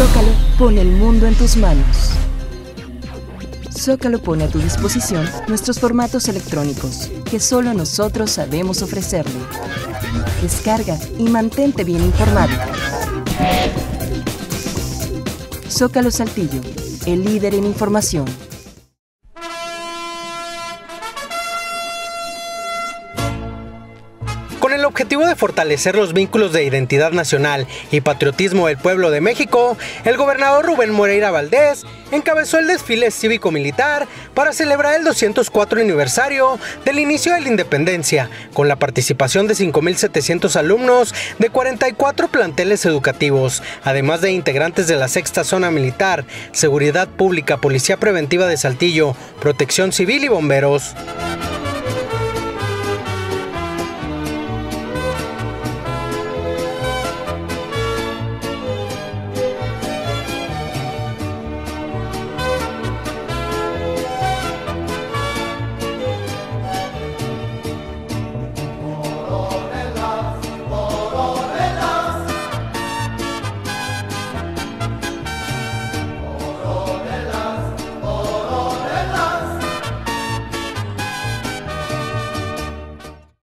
Zócalo pone el mundo en tus manos. Zócalo pone a tu disposición nuestros formatos electrónicos que solo nosotros sabemos ofrecerle. Descarga y mantente bien informado. Zócalo Saltillo, el líder en información. Con el objetivo de fortalecer los vínculos de identidad nacional y patriotismo del pueblo de México, el gobernador Rubén Moreira Valdés encabezó el desfile cívico-militar para celebrar el 204 aniversario del inicio de la independencia, con la participación de 5,700 alumnos de 44 planteles educativos, además de integrantes de la Sexta Zona Militar, Seguridad Pública, Policía Preventiva de Saltillo, Protección Civil y bomberos.